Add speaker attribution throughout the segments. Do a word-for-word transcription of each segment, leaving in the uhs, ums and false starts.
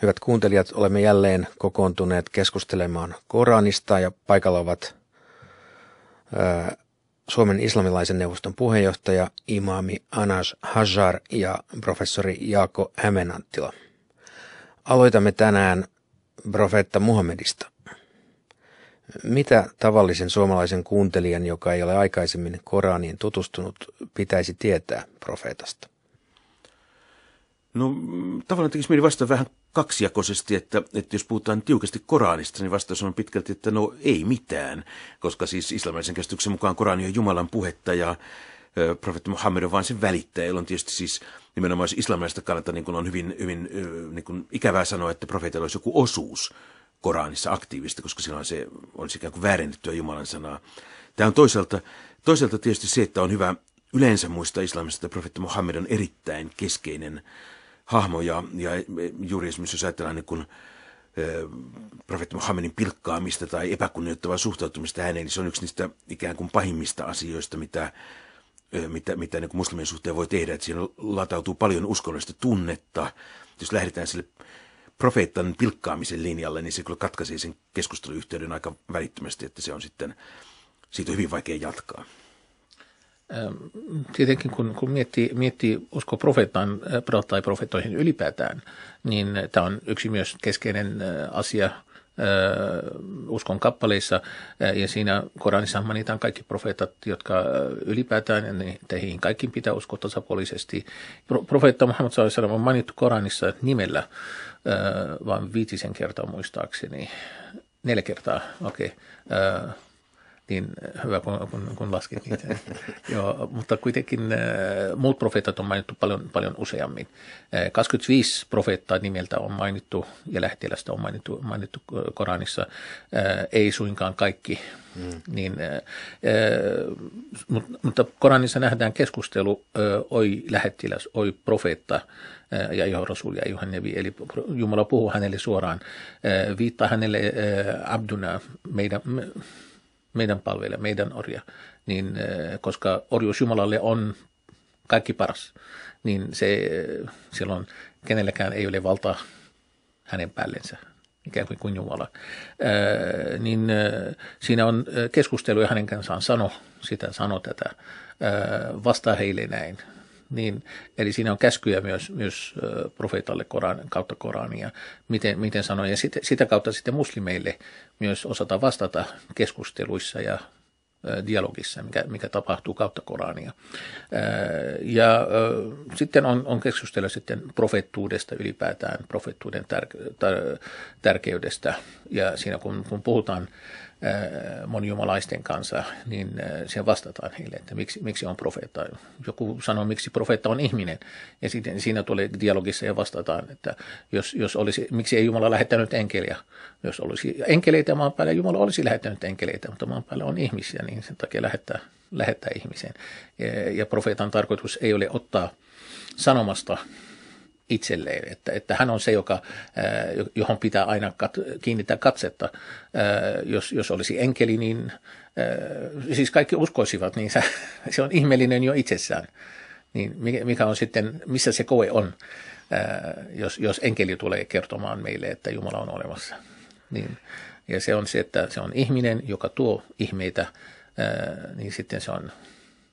Speaker 1: Hyvät kuuntelijat, olemme jälleen kokoontuneet keskustelemaan Koranista ja paikalla ovat ää, Suomen islamilaisen neuvoston puheenjohtaja imaami Anas Hajar ja professori Jaakko Hämeenanttila. Aloitamme tänään profeetta Muhammedista. Mitä tavallisen suomalaisen kuuntelijan, joka ei ole aikaisemmin Koraniin tutustunut, pitäisi tietää profeetasta?
Speaker 2: No tavallaan tekisi mieli vastata vähän kaksijakoisesti, että, että jos puhutaan tiukasti Koranista, niin vastaus on pitkälti, että no ei mitään, koska siis islamilaisen käsityksen mukaan Korani on Jumalan puhetta ja ö, profeetta Muhammed on vain sen välittäjä, jolloin tietysti siis nimenomaan islamilaisesta kannalta niin on hyvin, hyvin niin kuin ikävää sanoa, että profeetalla olisi joku osuus Koranissa aktiivista, koska silloin se olisi ikään kuin väärennettyä Jumalan sanaa. Tämä on toisaalta, toisaalta tietysti se, että on hyvä yleensä muistaa islamista, että profeetta Muhammed on erittäin keskeinen hahmo, ja, ja juuri esimerkiksi jos ajatellaan niin kuin, ö, profeetta Muhammedin pilkkaamista tai epäkunnioittavaa suhtautumista häneen, niin se on yksi niistä ikään kuin pahimmista asioista, mitä, ö, mitä, mitä niin kuin muslimien suhteen voi tehdä, että siinä latautuu paljon uskonnollista tunnetta. Jos lähdetään sille profeetan pilkkaamisen linjalle, niin se kyllä katkaisee sen keskusteluyhteyden aika välittömästi, että se on sitten, siitä on hyvin vaikea jatkaa.
Speaker 3: Tietenkin kun, kun miettii, miettii usko profeettaan tai profeettoihin ylipäätään, niin tämä on yksi myös keskeinen asia uskon kappaleissa, ja siinä Koranissa mainitaan kaikki profeetat, jotka ylipäätään, ja teihin kaikkiin pitää uskoa tasapuolisesti. Profeetta Muhammad sallallahu alaihi wasallam on mainittu Koranissa nimellä vain viitisen kertaa muistaakseni, neljä kertaa, okei. Okay. Niin hyvä, kun, kun, kun laskin niitä. Joo, mutta kuitenkin äh, muut profeetat on mainittu paljon, paljon useammin. Äh, kaksikymmentäviisi profeettaa nimeltä on mainittu ja lähettilästä on mainittu, mainittu Koranissa, äh, ei suinkaan kaikki. Mm. Niin, äh, äh, mutta, mutta Koranissa nähdään keskustelu, äh, oi lähettiläs, oi profeetta, äh, ja Jeho Rasul ja Juhan Nebi, eli Jumala puhuu hänelle suoraan, äh, viittaa hänelle äh, abduna, meidän meidän palvelija, meidän orja, niin koska orjuus Jumalalle on kaikki paras, niin se silloin kenelläkään ei ole valtaa hänen päällensä, ikään kuin kuin Jumala. Ää, niin siinä on keskustelu ja hänen kanssaan sano sitä, sano tätä, ää, vastaa heille näin. Niin, eli siinä on käskyjä myös, myös profeetalle Koran, kautta Korania, miten, miten sanoa, ja sit, sitä kautta sitten muslimeille myös osata vastata keskusteluissa ja ä, dialogissa, mikä, mikä tapahtuu kautta Korania. Ää, ja ä, sitten on, on keskustella sitten profeettuudesta ylipäätään, profeettuuden tär, tär, tärkeydestä, ja siinä kun, kun puhutaan monijumalaisten kanssa, niin siihen vastataan heille, että miksi, miksi on profeetta. Joku sanoo, miksi profeetta on ihminen, ja sitten siinä tulee dialogissa ja vastataan, että jos, jos olisi, miksi ei Jumala lähettänyt enkeliä. Jos olisi enkeleitä maan päällä, Jumala olisi lähettänyt enkeleitä, mutta maan päällä on ihmisiä, niin sen takia lähettää, lähettää ihmiseen. Ja, ja profeetan tarkoitus ei ole ottaa sanomasta itselleen, että, että hän on se, joka, johon pitää aina kat, kiinnittää katsetta. Jos, jos olisi enkeli, niin siis kaikki uskoisivat, niin se, se on ihmeellinen jo itsessään. Niin mikä on sitten, missä se koe on, jos, jos enkeli tulee kertomaan meille, että Jumala on olemassa. Niin, ja se on se, että se on ihminen, joka tuo ihmeitä, niin sitten se on,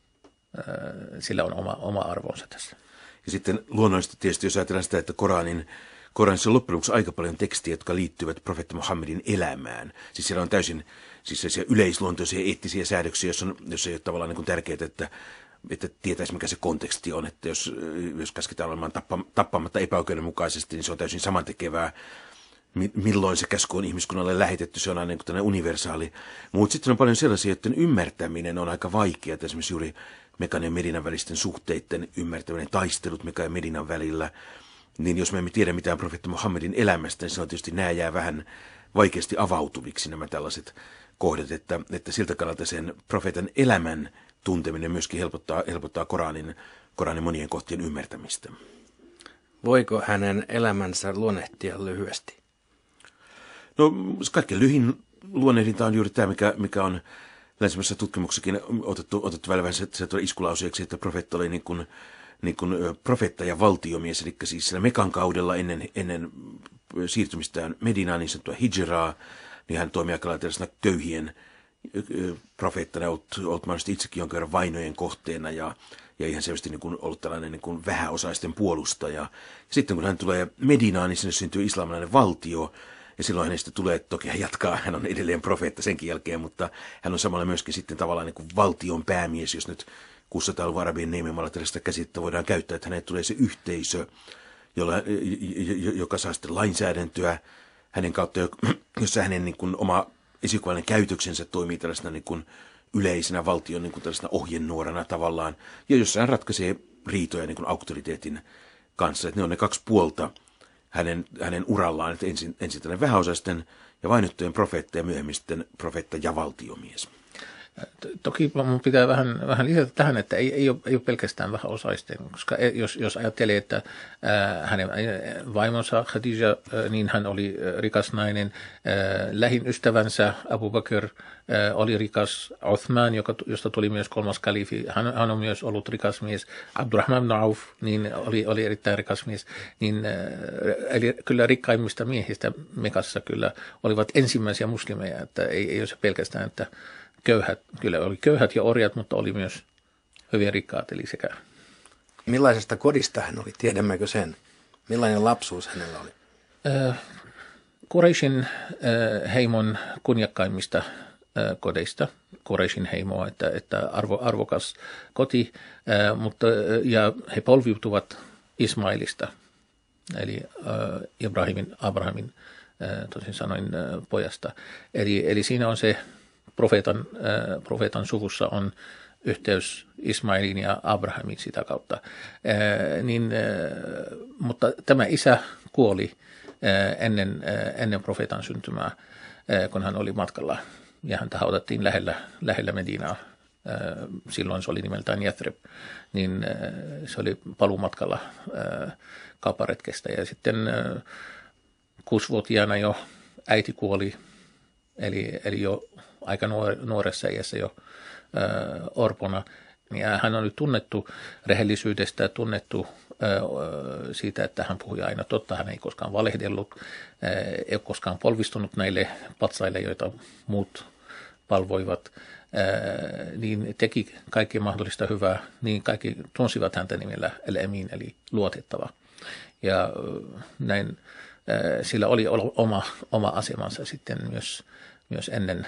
Speaker 3: sillä on oma, oma arvonsa tässä.
Speaker 2: Ja sitten luonnollisesti tietysti, jos ajatellaan sitä, että Koranin, Koranissa on loppujen lopuksi aika paljon tekstiä, jotka liittyvät profeetta Muhammedin elämään. Siis siellä on täysin siis sellaisia yleisluontoisia eettisiä säädöksiä, jos, on, jos ei ole tavallaan niin kuin tärkeää, että, että tietäisi mikä se konteksti on. Että jos, jos käsketään olemaan tappamatta epäoikeudenmukaisesti, niin se on täysin samantekevää. Milloin se käsky on ihmiskunnalle lähetetty, se on aina niin kuin universaali. Mutta sitten on paljon sellaisia, että ymmärtäminen on aika vaikeaa. Esimerkiksi juuri Mekan ja Medinan välisten suhteiden ymmärtäminen, taistelut Mekan ja Medinan välillä, niin jos me emme tiedä mitään profeetta Muhammedin elämästä, niin silloin tietysti nämä jää vähän vaikeasti avautuviksi nämä tällaiset kohdat, että, että siltä kannalta sen profeetan elämän tunteminen myöskin helpottaa, helpottaa Koranin, Koranin monien kohtien ymmärtämistä.
Speaker 1: Voiko hänen elämänsä luonnehtia lyhyesti?
Speaker 2: No kaikkein lyhin luonnehdinta on juuri tämä, mikä, mikä on länsimäisessä tutkimuksessakin otettu, otettu välillä se, se iskulauseeksi, että profeetta oli niin kuin, niin kuin profeetta ja valtiomies, eli siis sillä Mekan kaudella ennen, ennen siirtymistään Medinaan, niin sanottua hijraa, niin hän toimii aika lailla tällaisena köyhien profeettana, ollut, ollut mahdollisesti itsekin jonkin verran vainojen kohteena ja, ja ihan selvästi niin kuin ollut tällainen niin kuin vähäosaisten puolustaja. Ja sitten kun hän tulee Medinaan, niin sinne syntyy islamilainen valtio, ja silloin hänestä tulee, toki hän jatkaa, hän on edelleen profeetta senkin jälkeen, mutta hän on samalla myöskin sitten tavallaan niin kuin valtion päämies, jos nyt kuusisataa-luvun arabien neimimalla tällaista käsitettä voidaan käyttää, että hänelle tulee se yhteisö, jolla, joka saa sitten lainsäädäntöä hänen kautta, jossa hänen niin kuin oma esikuvallinen käytöksensä toimii tällaisena niin kuin yleisenä valtion niin kuin tällaisena ohjenuorana tavallaan, ja jossa hän ratkaisee riitoja niin kuin auktoriteetin kanssa. Että ne on ne kaksi puolta hänen, hänen urallaan, että ensin, ensin tällainen vähäosaisten ja vainottujen profeetta ja myöhemmin sitten profeetta ja valtiomies.
Speaker 3: Toki minun pitää vähän, vähän lisätä tähän, että ei, ei, ole, ei ole pelkästään vähäosaisten, koska jos, jos ajattelee, että ää, hänen vaimonsa Khadija, ää, niin hän oli rikas nainen, ää, lähin ystävänsä Abu Bakr ää, oli rikas, Uthman, joka, josta tuli myös kolmas kalifi, hän, hän on myös ollut rikas mies, Abdurrahman ibn Auf niin oli, oli erittäin rikas mies, niin ää, eli kyllä rikkaimmista miehistä Mekassa kyllä olivat ensimmäisiä muslimeja, että ei, ei ole se pelkästään, että köyhät, kyllä oli köyhät ja orjat, mutta oli myös hyvin rikkaat, eli sekä.
Speaker 1: Millaisesta kodista hän oli, tiedämmekö sen? Millainen lapsuus hänellä oli?
Speaker 3: Äh, Quraishin äh, heimon kunniakkaimmista äh, kodeista, Quraishin heimoa, että, että arvo, arvokas koti, äh, mutta, äh, ja he polviutuvat Ismailista, eli äh, Ibrahimin, Abrahamin, äh, toisin sanoen äh, pojasta. Eli, eli siinä on se Profeetan, äh, profeetan suvussa on yhteys Ismailin ja Abrahamin sitä kautta. Äh, niin, äh, mutta tämä isä kuoli äh, ennen, äh, ennen profeetan syntymää, äh, kun hän oli matkalla. Ja häntä haudattiin lähellä, lähellä Medinaa. Äh, silloin se oli nimeltään Yathrib. Niin äh, se oli paluumatkalla äh, kaupparetkestä. Ja sitten äh, kuusivuotiaana jo äiti kuoli, eli, eli jo aika nuoressa iässä jo ää, orpona. Ja hän on nyt tunnettu rehellisyydestä ja tunnettu ää, siitä, että hän puhui aina totta. Hän ei koskaan valehdellut, ää, ei ole koskaan polvistunut näille patsaille, joita muut palvoivat. Ää, niin teki kaikki mahdollista hyvää, niin kaikki tunsivat häntä nimellä El-Emin, eli luotettava. Ja näin ää, sillä oli oma, oma asemansa sitten myös, myös ennen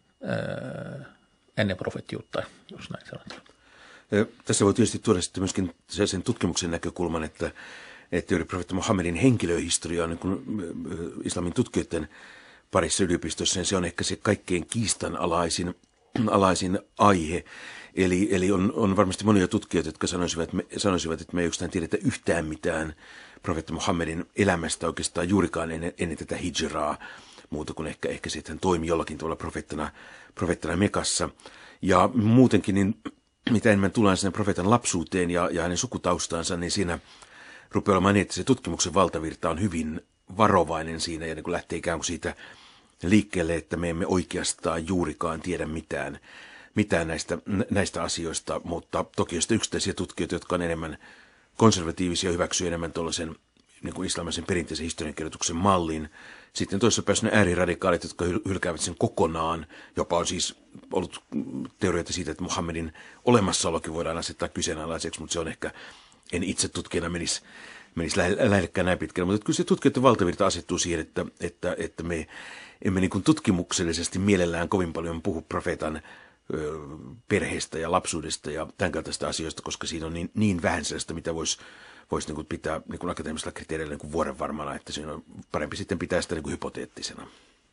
Speaker 3: ennen profettiutta, jos näin sanotaan.
Speaker 2: Tässä voi tietysti tuoda sitten myöskin sen tutkimuksen näkökulman, että, että juuri profeetta Muhammedin henkilöhistoria on niin kuin islamin tutkijoiden parissa yliopistossa, niin se on ehkä se kaikkein kiistanalaisin alaisin aihe. Eli, eli on, on varmasti monia tutkijoita, jotka sanoisivat, että me, sanoisivat, että me ei oikeastaan tiedetä yhtään mitään profeetta Muhammedin elämästä oikeastaan juurikaan ennen, ennen tätä hijraa, muuta kuin ehkä, ehkä sitten hän toimi jollakin tavalla profeettana, profeettana Mekassa. Ja muutenkin, niin mitä enemmän tullaan sinne profeetan lapsuuteen ja, ja hänen sukutaustaansa, niin siinä rupeaa olemaan niin, että se tutkimuksen valtavirta on hyvin varovainen siinä, ja niin kuin lähtee ikään kuin siitä liikkeelle, että me emme oikeastaan juurikaan tiedä mitään, mitään näistä, näistä asioista, mutta toki on yksittäisiä tutkijoita, jotka on enemmän konservatiivisia, hyväksyy enemmän tuollaisen niin kuin islamilaisen perinteisen historiankirjoituksen mallin. Sitten toisessa päässä ne ääriradikaalit, jotka hylkäävät sen kokonaan. Jopa on siis ollut teorioita siitä, että Muhammedin olemassaolokin voidaan asettaa kyseenalaiseksi, mutta se on ehkä, en itse tutkijana menisi, menisi lähellekään näin pitkälle. Mutta kyllä se tutkijoiden valtavirta asettuu siihen, että, että, että me emme niin kuin tutkimuksellisesti mielellään kovin paljon puhu profeetan ö, perheestä ja lapsuudesta ja tämän kaltaista asioista, koska siinä on niin, niin vähän sellaista, mitä voisi voisi niin kuin pitää niin kuin akateemisella kriteereillä niin kuin vuorenvarmana, että siinä on parempi sitten pitää sitä niin kuin hypoteettisena.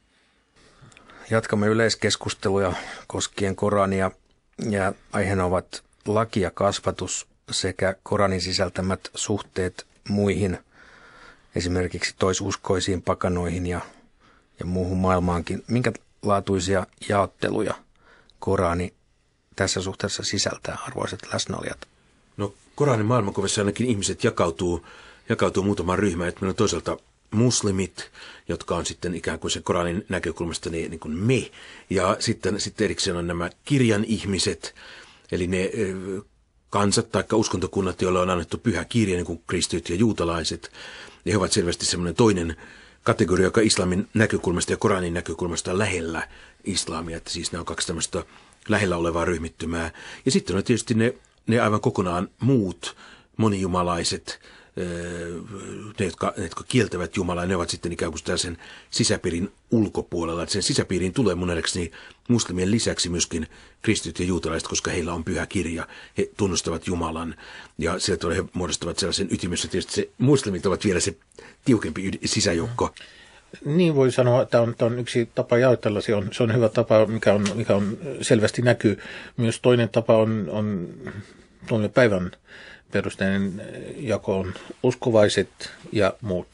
Speaker 1: Jatkamme yleiskeskusteluja koskien Korania, ja aiheena ovat laki ja kasvatus sekä Koranin sisältämät suhteet muihin, esimerkiksi toisuskoisiin, pakanoihin ja, ja muuhun maailmaankin. Minkälaatuisia jaotteluja Korani tässä suhteessa sisältää, arvoisat läsnäolijat?
Speaker 2: No Koranin maailmankuvassa ainakin ihmiset jakautuu, jakautuu muutamaan ryhmään. Että meillä on toisaalta muslimit, jotka on sitten ikään kuin se Koranin näkökulmasta niin, niin kuin me. Ja sitten, sitten erikseen on nämä kirjan ihmiset, eli ne kansat tai uskontokunnat, joille on annettu pyhä kirja, niin kuin kristityt ja juutalaiset. Ja he ovat selvästi semmoinen toinen kategoria, joka islamin näkökulmasta ja Koranin näkökulmasta on lähellä islamia, että siis nämä on kaksi tämmöistä lähellä olevaa ryhmittymää. Ja sitten on tietysti ne, ne aivan kokonaan muut monijumalaiset, ne jotka, ne, jotka kieltävät Jumalaa, ne ovat sitten ikään kuin tällaisen sisäpiirin ulkopuolella. Että sen sisäpiiriin tulee mun nähdäkseni muslimien lisäksi myöskin kristityt ja juutalaiset, koska heillä on pyhä kirja. He tunnustavat Jumalan ja sieltä he muodostavat sellaisen ytimessä. Tietysti se, muslimit ovat vielä se tiukempi sisäjoukko.
Speaker 3: Niin voi sanoa, että tämä on, tämä on yksi tapa jaotella. Se on, se on hyvä tapa, mikä on, mikä on selvästi näkyy. Myös toinen tapa on, on tuon päivän perusteinen jako on uskovaiset ja muut.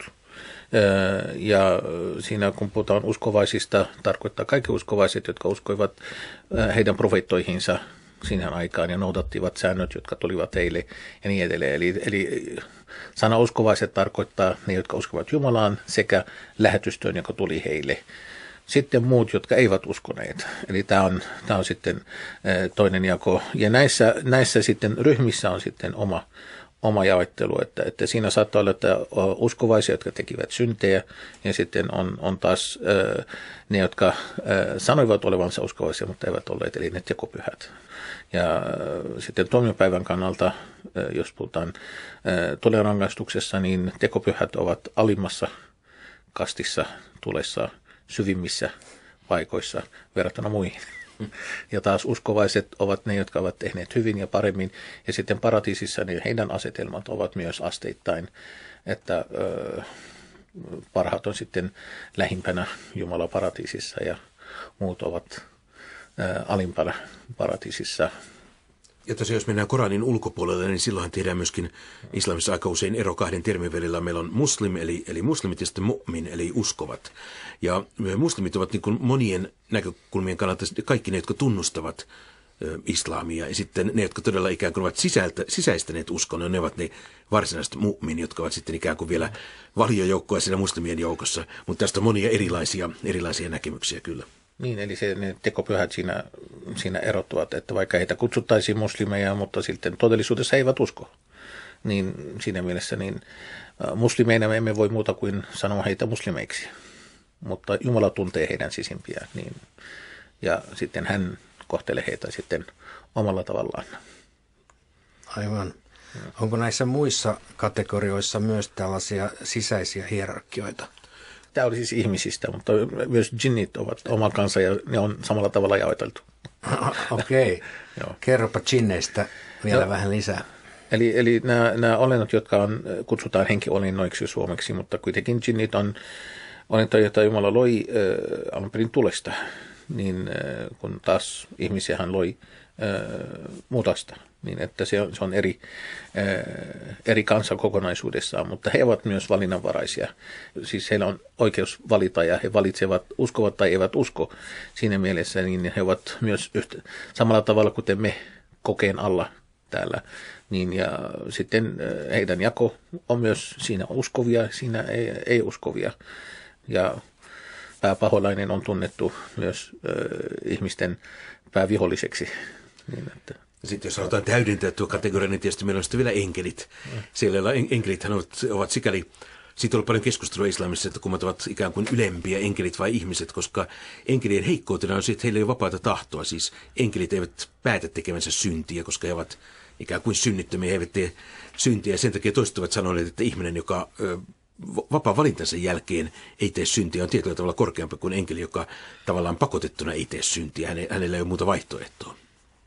Speaker 3: Ja siinä kun puhutaan uskovaisista, tarkoittaa kaikki uskovaiset, jotka uskoivat heidän profeettoihinsa siihen aikaan ja noudattivat säännöt, jotka tulivat heille ja niin edelleen. Eli, eli sana uskovaiset tarkoittaa ne, jotka uskovat Jumalaan sekä lähetystöön, joka tuli heille. Sitten muut, jotka eivät uskoneet. Eli tämä on, tämä on sitten toinen jako. Ja näissä, näissä sitten ryhmissä on sitten oma, oma jaottelu, että, että siinä saattaa olla, että uskovaisia, jotka tekivät syntejä, ja sitten on, on taas ne, jotka sanoivat olevansa uskovaisia, mutta eivät olleet, eli ne tekopyhät. Ja sitten tuomiopäivän kannalta, jos puhutaan tulenrangaistuksessa, niin tekopyhät ovat alimmassa kastissa tulessa syvimmissä paikoissa verrattuna muihin. Ja taas uskovaiset ovat ne, jotka ovat tehneet hyvin ja paremmin. Ja sitten paratiisissa niin heidän asetelmat ovat myös asteittain, että ö, parhaat on sitten lähimpänä Jumala paratiisissa ja muut ovat ö, alimpana paratiisissa.
Speaker 2: Ja tosiaan, jos mennään Koranin ulkopuolelle, niin silloinhan tehdään myöskin islamissa aika usein ero kahden termin välillä. Meillä on muslim, eli, eli muslimit, ja sitten mu'min, eli uskovat. Ja muslimit ovat niin kuin monien näkökulmien kannalta kaikki ne, jotka tunnustavat ö, islamia. Ja sitten ne, jotka todella ikään kuin ovat sisältä, sisäistäneet uskon, ne ovat ne varsinaiset mu'min, jotka ovat sitten ikään kuin vielä valiojoukkoa siinä muslimien joukossa. Mutta tästä on monia erilaisia, erilaisia näkemyksiä kyllä.
Speaker 3: Niin, eli se, ne tekopyhät siinä, siinä erottuvat, että vaikka heitä kutsuttaisiin muslimeja, mutta sitten todellisuudessa he eivät usko. Niin siinä mielessä niin muslimeina me emme voi muuta kuin sanoa heitä muslimeiksi, mutta Jumala tuntee heidän sisimpiään, niin, ja sitten hän kohtelee heitä sitten omalla tavallaan.
Speaker 1: Aivan. Onko näissä muissa kategorioissa myös tällaisia sisäisiä hierarkioita?
Speaker 3: Tämä oli siis ihmisistä, mutta myös djinnit ovat oma kansa ja ne on samalla tavalla jaoteltu.
Speaker 1: Okei. Okay. Kerropa djinneistä vielä no, vähän lisää.
Speaker 3: Eli, eli nämä, nämä olennot, jotka on, kutsutaan henkiolennoiksi suomeksi, mutta kuitenkin djinnit on olentoja, joita Jumala loi äh, alun perin tulesta, niin äh, kun taas ihmisiä hän loi äh, mutasta. Niin että se on, se on eri, äh, eri kansan kokonaisuudessaan, mutta he ovat myös valinnanvaraisia. Siis heillä on oikeus valita ja he valitsevat, uskovat tai eivät usko siinä mielessä, niin he ovat myös yhtä, samalla tavalla kuten me kokeen alla täällä. Niin ja sitten äh, heidän jako on myös siinä uskovia, siinä ei, ei uskovia. Ja pääpaholainen on tunnettu myös äh, ihmisten pääviholliseksi. Niin että
Speaker 2: sitten jos halutaan täydentää tuo kategoria, niin tietysti meillä on sitten vielä enkelit. Siellä enkelithän ovat, ovat sikäli, siitä on ollut paljon keskustelua islamissa, että kummat ovat ikään kuin ylempiä, enkelit vai ihmiset, koska enkelien heikkoutena on se, että heillä ei ole vapaata tahtoa. Siis enkelit eivät päätä tekemänsä syntiä, koska he ovat ikään kuin synnittömiä, he eivät tee syntiä. Ja sen takia toiset ovat sanoneet, että ihminen, joka ö, vapaa valintansa jälkeen ei tee syntiä, on tietyllä tavalla korkeampi kuin enkeli, joka tavallaan pakotettuna ei tee syntiä. Hänellä ei ole muuta vaihtoehtoa.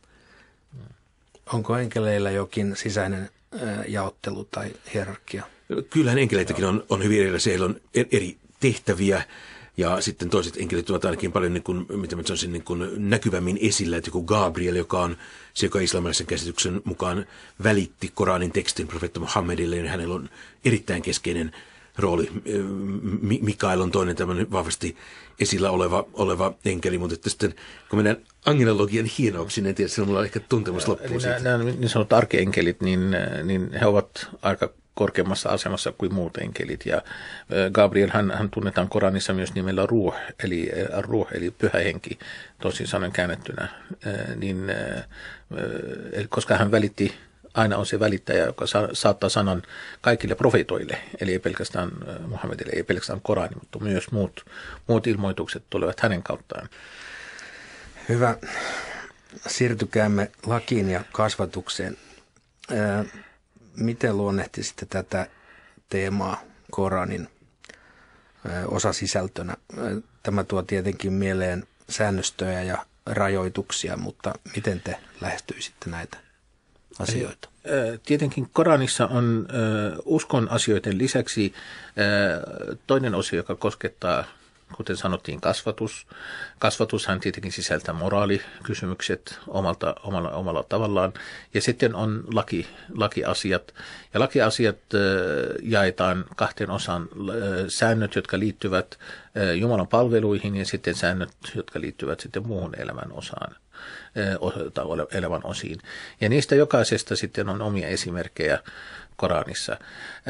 Speaker 1: Onko enkeleillä jokin sisäinen jaottelu tai hierarkia?
Speaker 2: Kyllähän enkeleitäkin on, on hyvin erilaisia. Heillä on eri tehtäviä ja sitten toiset enkelit ovat ainakin paljon niin kuin, mitä mä sanoisin, niin kuin näkyvämmin esillä. Että joku Gabriel, joka on se, joka islamilaisen käsityksen mukaan välitti Koranin tekstin profeetta Muhammedille, niin hänellä on erittäin keskeinen rooli. Mikael on toinen tämmöinen vahvasti esillä oleva, oleva enkeli, mutta että sitten kun mennään angelologian hienouksiin, en tiedä, silloin mulla on ehkä tuntemus loppuu siitä.
Speaker 3: Nämä niin sanotut arkkienkelit, niin, niin he ovat aika korkeammassa asemassa kuin muut enkelit. Ja Gabriel, hän, hän tunnetaan Koranissa myös nimellä Ruh, eli Ruh, eli pyhä henki, toisin sanoen käännettynä, niin, koska hän välitti aina on se välittäjä, joka sa- saattaa sanan kaikille profeetoille, eli ei pelkästään Muhammedille, ei pelkästään Korani, mutta myös muut, muut ilmoitukset tulevat hänen kauttaan.
Speaker 1: Hyvä. Siirtykäämme lakiin ja kasvatukseen. Ää, miten luonnehtisitte tätä teemaa Koranin ää, osasisältönä? Tämä tuo tietenkin mieleen säännöstöjä ja rajoituksia, mutta miten te lähestyisitte näitä asioita?
Speaker 3: Tietenkin Koranissa on uskon asioiden lisäksi toinen osio, joka koskettaa, kuten sanottiin, kasvatus. Kasvatushan tietenkin sisältää moraalikysymykset omalta, omalla, omalla tavallaan. Ja sitten on laki, lakiasiat. Ja lakiasiat jaetaan kahteen osaan. Säännöt, jotka liittyvät Jumalan palveluihin, ja sitten säännöt, jotka liittyvät sitten muuhun elämän osaan. elämän osiin. Ja niistä jokaisesta sitten on omia esimerkkejä Koranissa.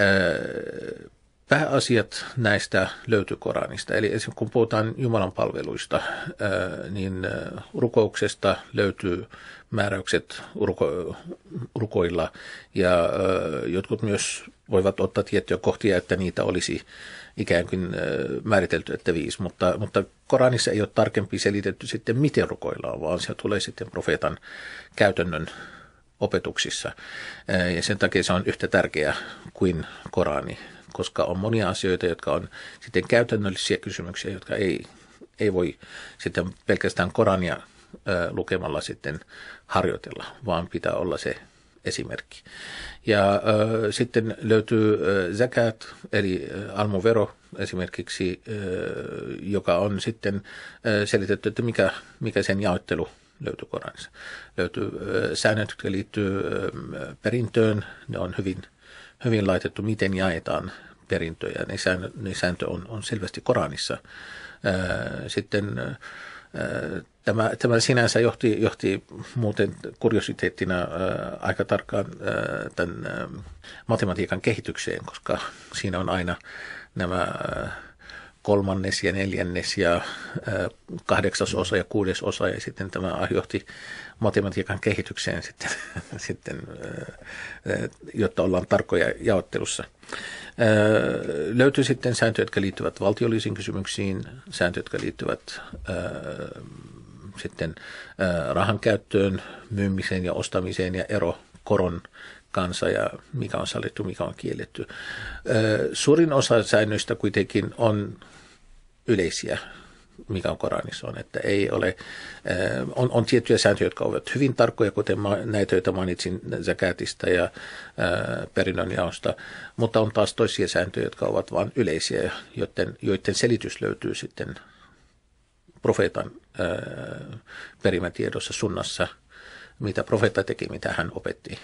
Speaker 3: Pääasiat näistä löytyy Koranista. Eli kun puhutaan Jumalan palveluista, niin rukouksesta löytyy määräykset ruko, rukoilla, ja jotkut myös voivat ottaa tiettyjä kohtia, että niitä olisi ikään kuin määritelty, että viisi, mutta, mutta Koranissa ei ole tarkempi selitetty sitten, miten rukoillaan, vaan se tulee sitten profeetan käytännön opetuksissa. Ja sen takia se on yhtä tärkeä kuin Korani, koska on monia asioita, jotka on sitten käytännöllisiä kysymyksiä, jotka ei, ei voi sitten pelkästään Korania lukemalla sitten harjoitella, vaan pitää olla se esimerkki. Ja äh, sitten löytyy äh, zakat, eli äh, almuvero esimerkiksi, äh, joka on sitten äh, selitetty, että mikä, mikä sen jaottelu löytyy Koranissa. Löytyy äh, säännöt, jotka liittyy äh, perintöön, ne on hyvin, hyvin laitettu, miten jaetaan perintöjä. Ne sääntö, ne sääntö on, on selvästi Koranissa. Äh, sitten äh, Tämä, tämä sinänsä johti, johti muuten kuriositeettina ää, aika tarkkaan ää, tämän ää, matematiikan kehitykseen, koska siinä on aina nämä ää, kolmannes ja neljännes ja ää, kahdeksasosa ja kuudesosa, ja sitten tämä johti matematiikan kehitykseen sitten, sitten ää, jotta ollaan tarkkoja jaottelussa. Ää, löytyy sitten sääntöjä, jotka liittyvät valtiollisiin kysymyksiin, sääntöjä, jotka liittyvät ää, sitten ää, rahan käyttöön, myymiseen ja ostamiseen ja ero koron kanssa ja mikä on sallittu, mikä on kielletty. Ää, suurin osa säännöistä kuitenkin on yleisiä, mikä on Koranissa on, että ei ole, ää, on, on tiettyjä sääntöjä, jotka ovat hyvin tarkkoja, kuten ma, näitä, joita mainitsin zakatista ja ää, perinnönjaosta, mutta on taas toisia sääntöjä, jotka ovat vain yleisiä, joiden, joiden selitys löytyy sitten profeetan ää, perimätiedossa sunnassa, mitä profeetta teki, mitä hän opetti.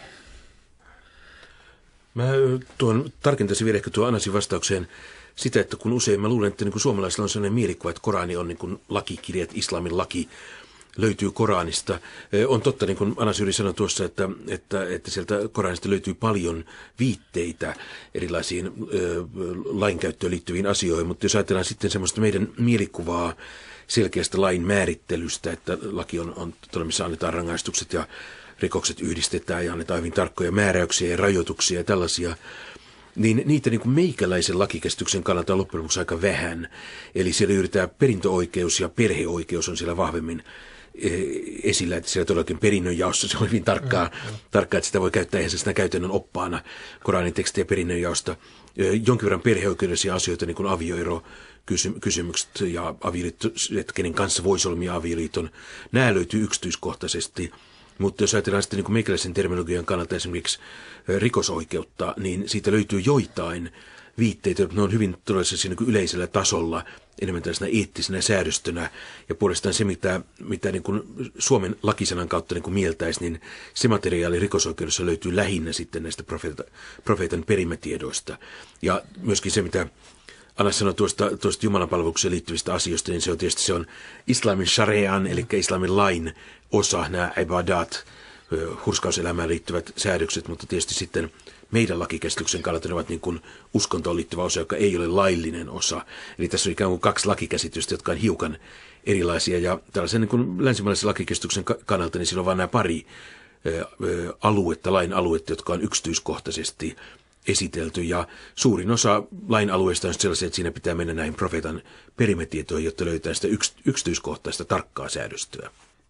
Speaker 2: Mä tuon tarkentaisin vielä ehkä tuon Anasin vastaukseen sitä, että kun usein mä luulen, että niin kuin suomalaisilla on sellainen mielikuva, että Korani on niin kuin lakikirja, että islamin laki löytyy Koranista. On totta, niin kuin Anas Yri sanoi tuossa, että, että, että sieltä Koranista löytyy paljon viitteitä erilaisiin ö, lainkäyttöön liittyviin asioihin, mutta jos ajatellaan sitten semmoista meidän mielikuvaa selkeästä lain määrittelystä, että laki on, on todella, missä annetaan rangaistukset ja rikokset yhdistetään ja annetaan hyvin tarkkoja määräyksiä ja rajoituksia ja tällaisia, niin niitä niin kuin meikäläisen lakikäsityksen kannalta on loppujen lopuksi aika vähän. Eli siellä yritetään perintöoikeus ja perheoikeus on siellä vahvemmin esillä, että siellä todellakin perinnönjaossa se on hyvin tarkkaa, mm-hmm. tarkkaa, että sitä voi käyttää ihan sitä käytännön oppaana Koranin tekstiä perinnönjaosta. Jonkin verran perheoikeudellisia asioita, niin kuin avioero, kysymykset ja avioliitto, että kenen kanssa voi solmia avioliiton, nämä löytyy yksityiskohtaisesti. Mutta jos ajatellaan sitten niin kuin meikäläisen terminologian kannalta esimerkiksi rikosoikeutta, niin siitä löytyy joitain viitteitä, ne on hyvin todellisessa niin kuin yleisellä tasolla, enemmän tällaisena eettisenä säädöstönä, ja puolestaan se, mitä, mitä niin kuin Suomen lakisanan kautta niin kuin mieltäisi, niin se materiaali rikosoikeudessa löytyy lähinnä sitten näistä profeetan, profeetan perimätiedoista. Ja myöskin se, mitä Anas sanoi tuosta, tuosta jumalanpalvelukseen liittyvistä asioista, niin se on tietysti se on islamin sharian, eli islamin lain osa, nämä ibadat, hurskauselämään liittyvät säädökset, mutta tietysti sitten meidän lakikäsityksen kannalta ne ovat niin kuin uskontoon liittyvä osa, joka ei ole laillinen osa. Eli tässä on ikään kuin kaksi lakikäsitystä, jotka on hiukan erilaisia, ja tällaisen niin kuin länsimaalaisen lakikäsityksen kannalta, niin siinä on vain nämä pari aluetta, lain aluetta, jotka on yksityiskohtaisesti esitelty, ja suurin osa lain alueista on sellaisia, että siinä pitää mennä näihin profeetan perimetietoihin, jotta löytää sitä yks, yksityiskohtaista tarkkaa säädöstöä.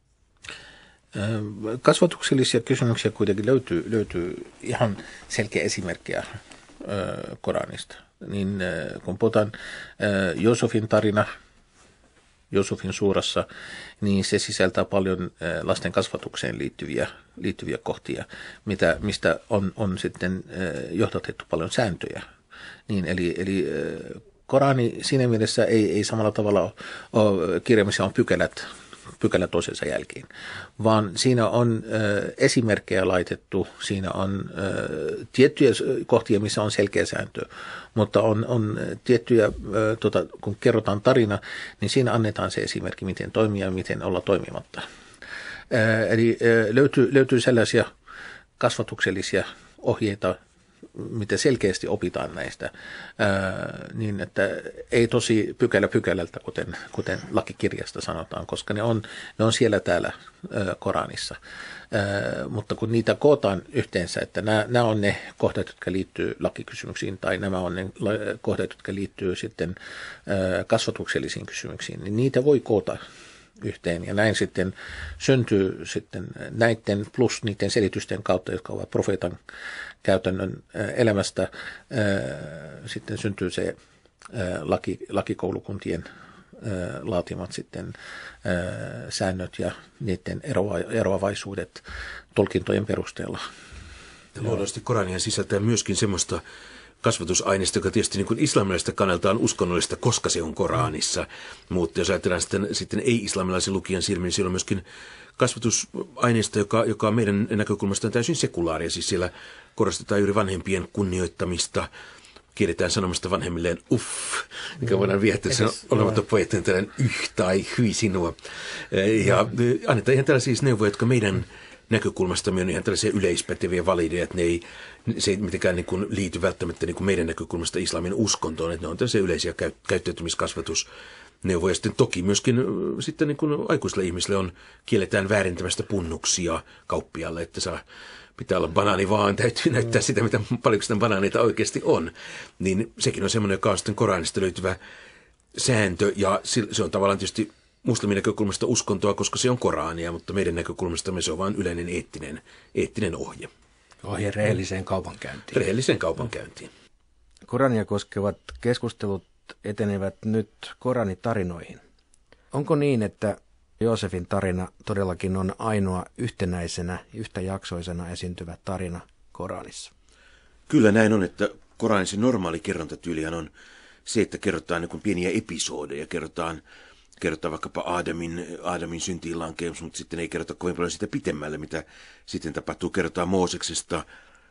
Speaker 3: Kasvatuksellisia kysymyksiä kuitenkin löytyy, löytyy ihan selkeä esimerkkejä Koranista. Niin kun puhutaan Joosefin tarina, Joosefin suurassa, niin se sisältää paljon lasten kasvatukseen liittyviä, liittyviä kohtia, mitä, mistä on, on sitten johdatettu paljon sääntöjä. Niin, eli, eli Korani siinä mielessä ei, ei samalla tavalla ole, ole kirja, missä on pykälät, pykälä toisensa jälkeen, vaan siinä on ö, esimerkkejä laitettu, siinä on ö, tiettyjä kohtia, missä on selkeä sääntö, mutta on, on tiettyjä, ö, tota, kun kerrotaan tarina, niin siinä annetaan se esimerkki, miten toimia ja miten olla toimimatta. Ö, eli ö, löytyy, löytyy sellaisia kasvatuksellisia ohjeita, mitä selkeästi opitaan näistä, ää, niin että ei tosi pykälä pykälältä, kuten, kuten lakikirjasta sanotaan, koska ne on, ne on siellä täällä ää, Koranissa. Ää, mutta kun niitä kootaan yhteensä, että nämä, nämä on ne kohdat, jotka liittyy lakikysymyksiin, tai nämä on ne kohdat, jotka liittyy sitten ää, kasvatuksellisiin kysymyksiin, niin niitä voi koota yhteen. Ja näin sitten syntyy sitten näiden plus niiden selitysten kautta, jotka ovat profeetan käytännön elämästä, sitten syntyy se laki, lakikoulukuntien laatimat sitten säännöt ja niiden erova, eroavaisuudet tulkintojen perusteella.
Speaker 2: Luonnollisesti Korania sisältää myöskin semmoista kasvatusaineista, joka tietysti niin kuin islamilaisesta kannalta on uskonnollista, koska se on Koranissa. Mutta jos ajatellaan sitten, sitten ei-islamilaisen lukijan silmin, niin siellä on myöskin kasvatusaineista, joka, joka on meidän näkökulmasta täysin sekulaaria. Siis siellä korostetaan juuri vanhempien kunnioittamista, kielletään sanomasta vanhemmilleen uff, mikä voidaan viettää, että se on olematon pojat, tällainen yh tai hyi sinua. Ja annetaan ihan tällaisia neuvoja, jotka meidän näkökulmastamme on ihan tällaisia yleispäteviä valideja, että ne ei, se ei mitenkään niin kuin liity välttämättä niin kuin meidän näkökulmasta islamin uskontoon, että ne on tällaisia yleisiä käy, käyttäytymiskasvatusneuvoja. Sitten toki myöskin sitten niin kuin aikuisille ihmisille on kielletään väärintämästä punnuksia kauppialle, että saa, pitää olla banaani vaan, täytyy näyttää sitä, mitä paljonko sitä banaaneita oikeasti on. Niin sekin on semmoinen, joka on sitten Koranista löytyvä sääntö, ja se on tavallaan tietysti muslimin näkökulmasta uskontoa, koska se on Korania, mutta meidän näkökulmasta se on vain yleinen eettinen, eettinen ohje.
Speaker 1: Ohje rehelliseen kaupankäyntiin.
Speaker 2: Rehelliseen kaupankäyntiin.
Speaker 1: Korania koskevat keskustelut etenevät nyt Koranitarinoihin. Onko niin, että Joosefin tarina todellakin on ainoa yhtenäisenä, yhtäjaksoisena esiintyvä tarina Koranissa?
Speaker 2: Kyllä näin on, että Koranin se normaali kerrontatyylihän on se, että kerrotaan niin kuin pieniä episodeja, kerrotaan Kerrotaan vaikkapa Aadamin, Aadamin syntiin lankeus, mutta sitten ei kerrota kovin paljon sitä pitemmälle, mitä sitten tapahtuu. Kerrotaan Mooseksesta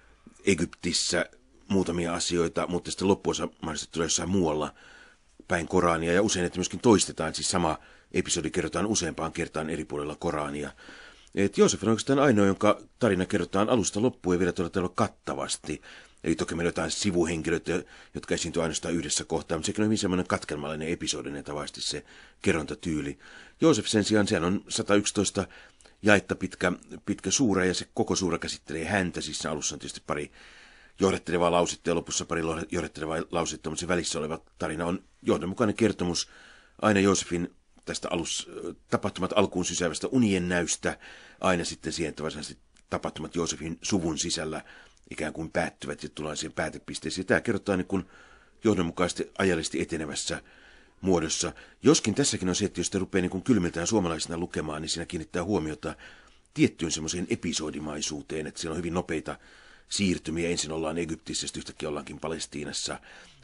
Speaker 2: Egyptissä muutamia asioita, mutta sitten loppuosa mahdollisesti tulee jossain muualla päin Korania. Ja usein, että myöskin toistetaan, siis sama episodi kerrotaan useampaan kertaan eri puolilla Korania. Et Joosef on oikeastaan ainoa, jonka tarina kerrotaan alusta loppuun ja vielä todella kattavasti. Eli toki meillä on jotain sivuhenkilöitä, jotka esiintyy ainoastaan yhdessä kohtaa, mutta sekin on hyvin semmoinen katkelmallinen episodinen tavasti se kerrontatyyli. Joosef sen sijaan, sehän on sata yksitoista jaetta pitkä, pitkä suura ja se koko suura käsittelee häntä. Siis sen alussa on tietysti pari johdattelevaa lausetta ja lopussa pari johdattelevaa lausetta, mutta se välissä oleva tarina on johdonmukainen kertomus aina Joosefin tästä alus, tapahtumat alkuun sysäävästä unien näystä, aina sitten siihen, että varsinaisesti tapahtumat Joosefin suvun sisällä ikään kuin päättyvät ja tullaan siihen päätepisteeseen. Tämä kerrotaan niin kuin johdonmukaisesti ajallisesti etenevässä muodossa. Joskin tässäkin on se, että jos te rupeaa niin kuin kylmiltään suomalaisena lukemaan, niin siinä kiinnittää huomiota tiettyyn semmoiseen episodimaisuuteen, että siellä on hyvin nopeita siirtymiä. Ensin ollaan Egyptissä, sitten yhtäkkiä ollaankin Palestiinassa,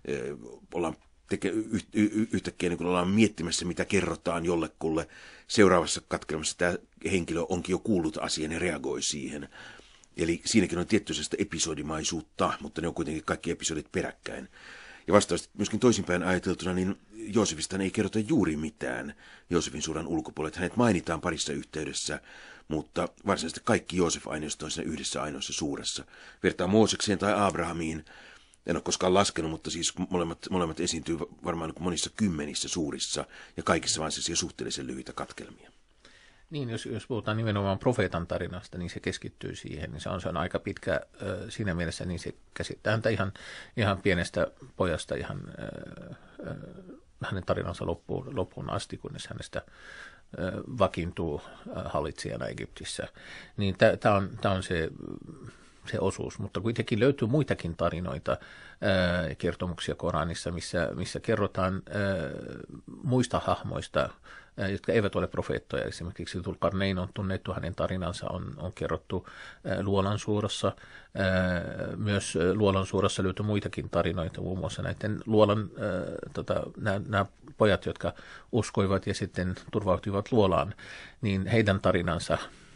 Speaker 2: ollaan teke, yh, yh, yhtäkkiä niin kuin ollaan miettimässä, mitä kerrotaan jollekulle. Seuraavassa katkelmassa tämä henkilö onkin jo kuullut asian ja reagoi siihen. Eli siinäkin on tiettyistä episodimaisuutta, mutta ne on kuitenkin kaikki episodit peräkkäin. Ja vastaavasti myöskin toisinpäin ajateltuna, niin Joosefista ei kerrota juuri mitään Joosefin suuran ulkopuolelle. Hänet mainitaan parissa yhteydessä, mutta varsinaisesti kaikki Joosef-aineisto on siinä yhdessä ainoassa suuressa. Vertaa Moosekseen tai Abrahamiin, en ole koskaan laskenut, mutta siis molemmat, molemmat esiintyy varmaan monissa kymmenissä suurissa ja kaikissa vain sellaisia suhteellisen lyhyitä katkelmia.
Speaker 3: Niin, jos, jos puhutaan nimenomaan profeetan tarinasta, niin se keskittyy siihen. Niin se, on, se on aika pitkä äh, siinä mielessä, niin se käsittää häntä ihan, ihan pienestä pojasta ihan äh, äh, hänen tarinansa loppuun, loppuun asti, kunnes hänestä äh, vakiintuu äh, hallitsijana Egyptissä. Niin tämä on, tää on se... se osuus, mutta kuitenkin löytyy muitakin tarinoita, ää, kertomuksia Koranissa, missä, missä kerrotaan ää, muista hahmoista, ää, jotka eivät ole profeettoja. Esimerkiksi Zulkarnein on tunnettu, hänen tarinansa on, on kerrottu ää, Luolan suurassa. Ää, myös Luolan suurassa löytyy muitakin tarinoita, muun muassa näiden Luolan, ää, tota, nämä pojat, jotka uskoivat ja sitten turvautuivat Luolaan, niin heidän tarinansa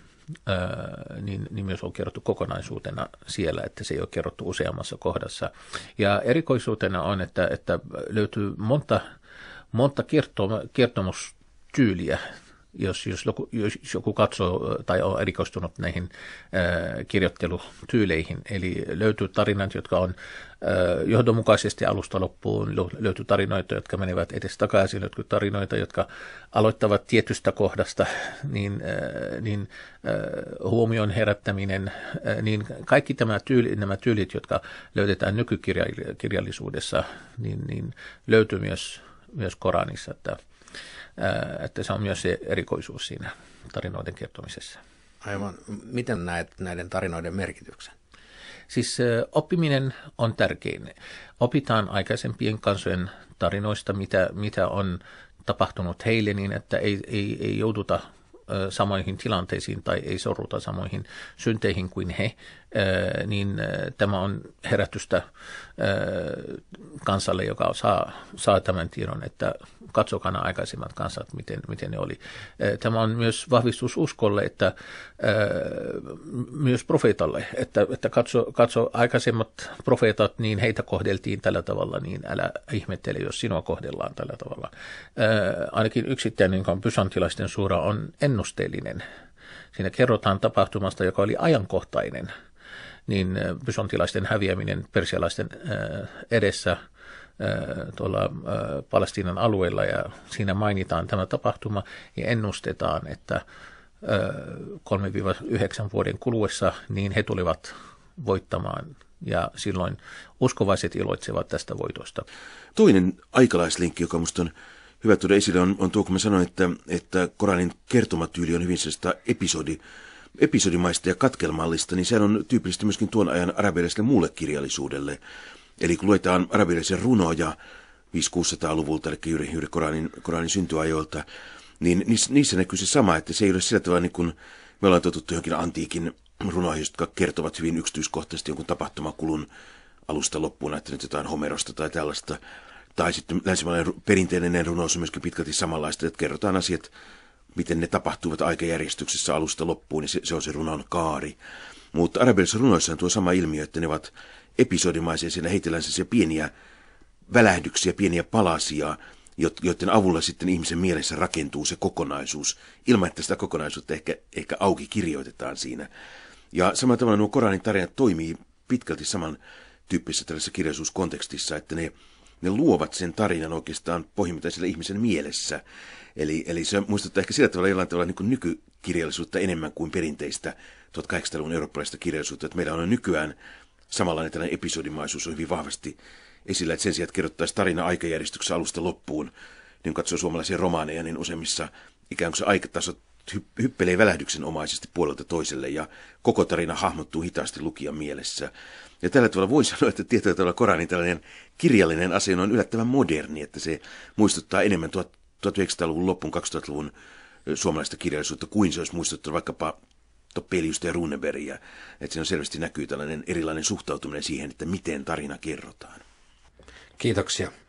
Speaker 3: Öö, niin, niin myös on kerrottu kokonaisuutena siellä, että se ei ole kerrottu useammassa kohdassa. Ja erikoisuutena on, että, että löytyy monta, monta kertoma, kertomustyyliä, jos, jos, joku, jos joku katsoo tai on erikoistunut näihin ää, kirjoittelutyyleihin. Eli löytyy tarinat, jotka on ää, johdonmukaisesti alusta loppuun, löytyy tarinoita, jotka menevät edes takaisin, löytyy tarinoita, jotka aloittavat tietystä kohdasta, niin, ää, niin ää, huomion herättäminen, ää, niin kaikki tämä tyyli, nämä tyylit, jotka löydetään nykykirjallisuudessa, niin, niin löytyy myös, myös Koranissa, että että se on myös se erikoisuus siinä tarinoiden kertomisessa.
Speaker 1: Aivan. Miten näet näiden tarinoiden merkityksen?
Speaker 3: Siis oppiminen on tärkein. Opitaan aikaisempien kansojen tarinoista, mitä, mitä on tapahtunut heille, niin että ei, ei, ei jouduta samoihin tilanteisiin tai ei sorruta samoihin synteihin kuin he, niin tämä on herätystä kansalle, joka saa, saa tämän tiedon, että katsokaa nämä aikaisemmat kansat, miten, miten ne oli. Tämä on myös vahvistus uskolle, että myös profeetalle, että, että katso, katso aikaisemmat profeetat, niin heitä kohdeltiin tällä tavalla, niin älä ihmettele, jos sinua kohdellaan tällä tavalla. Ainakin yksittäinen, joka on bysantilaisten suura, on ennusteellinen. Siinä kerrotaan tapahtumasta, joka oli ajankohtainen, niin bysantilaisten häviäminen persialaisten edessä tuolla Palestiinan alueella, ja siinä mainitaan tämä tapahtuma ja ennustetaan, että kolme yhdeksän vuoden kuluessa niin he tulivat voittamaan, ja silloin uskovaiset iloitsevat tästä voitosta.
Speaker 2: Toinen aikalaislinkki, joka minusta on hyvä tuoda esille, on, on tuo, kun mä sanoin, että, että Koranin kertomatyyli on hyvin sellaista episodi, episodimaista ja katkelmallista, niin sehän on tyypillisesti myöskin tuon ajan arabialaiselle muulle kirjallisuudelle. Eli kun luetaan arabialaisia runoja viisi-kuusisataa-luvulta, eli juuri, juuri Koranin, Koranin syntyajoilta, niin niissä, niissä näkyy se sama, että se ei ole sillä tavalla niin kuin me ollaan totuttu johonkin antiikin runoihin, jotka kertovat hyvin yksityiskohtaisesti jonkun tapahtumakulun alusta loppuun, että nyt jotain Homerosta tai tällaista. Tai sitten länsimainen perinteinen runous on myöskin pitkälti samanlaista, että kerrotaan asiat, miten ne tapahtuvat aikajärjestyksessä alusta loppuun, niin se, se on se runon kaari. Mutta arabialaisissa runoissa on tuo sama ilmiö, että ne ovat episodimaisia, siellä heitellään sellaisia pieniä välähdyksiä, pieniä palasia, joiden avulla sitten ihmisen mielessä rakentuu se kokonaisuus, ilman että sitä kokonaisuutta ehkä, ehkä auki kirjoitetaan siinä. Ja samalla tavalla nuo Koranin tarinat toimii pitkälti saman tyyppisessä tällaisessa kirjallisuuskontekstissa, että ne, ne luovat sen tarinan oikeastaan pohjimmiltaan sillä ihmisen mielessä. Eli, eli se muistuttaa ehkä sillä tavalla jollain tavalla niin kuin nykykirjallisuutta enemmän kuin perinteistä tuhatkahdeksansataaluvun eurooppalaista kirjallisuutta, että meillä on nykyään samanlainen tällainen episodimaisuus on hyvin vahvasti esillä, että sen sijaan, että kerrottaisiin tarina aikajärjestyksessä alusta loppuun, niin kun katsoo suomalaisia romaaneja, niin useimmissa ikään kuin se aikataso hyppelee välähdyksenomaisesti puolelta toiselle ja koko tarina hahmottuu hitaasti lukijan mielessä. Ja tällä tavalla voi sanoa, että tietyllä tavalla Koranin tällainen kirjallinen asia on yllättävän moderni, että se muistuttaa enemmän tuhatyhdeksänsataaluvun loppuun kaksituhattaluvun suomalaista kirjallisuutta kuin se olisi muistuttanut vaikkapa Topeliusta ja Runebergia. Että siinä selvästi näkyy tällainen erilainen suhtautuminen siihen, että miten tarina kerrotaan.
Speaker 1: Kiitoksia.